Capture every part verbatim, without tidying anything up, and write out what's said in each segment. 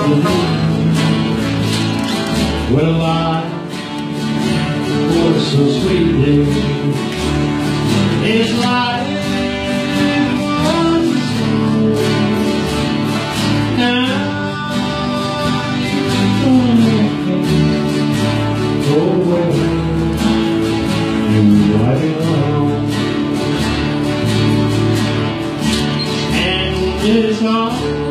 Well, life was so sweet then. It's like it was now you go away, you're right alone, and it's all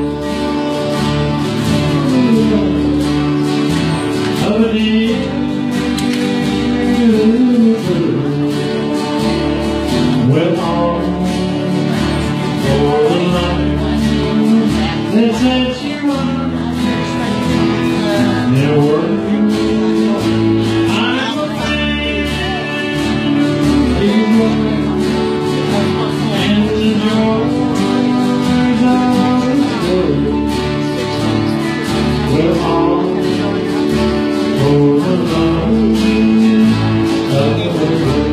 of a day. Well, all for the life that sets you up, they're working. I'm a fan, and the joys of the world. Well, all for the love of the world.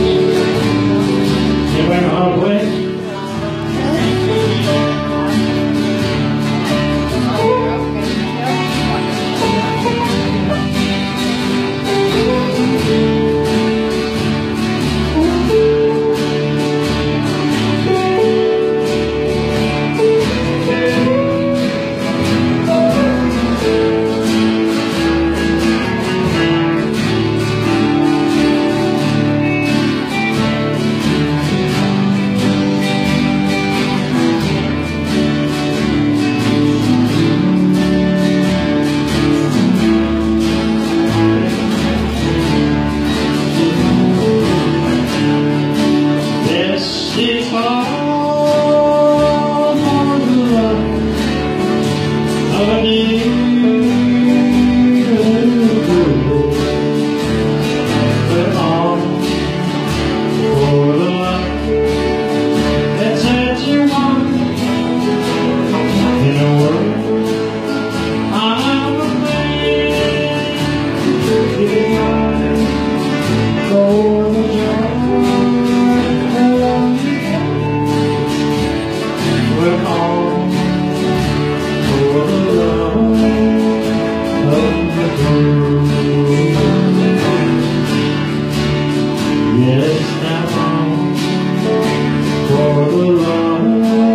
Anybody know how to play? It's all for the love of a day. But all for the love that sets you on in a world. I'm a man giving life for the joy. We're all for the love of the world. Yes, now all for the love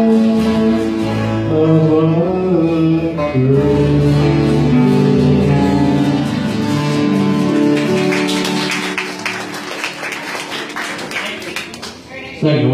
of the world. Thank you.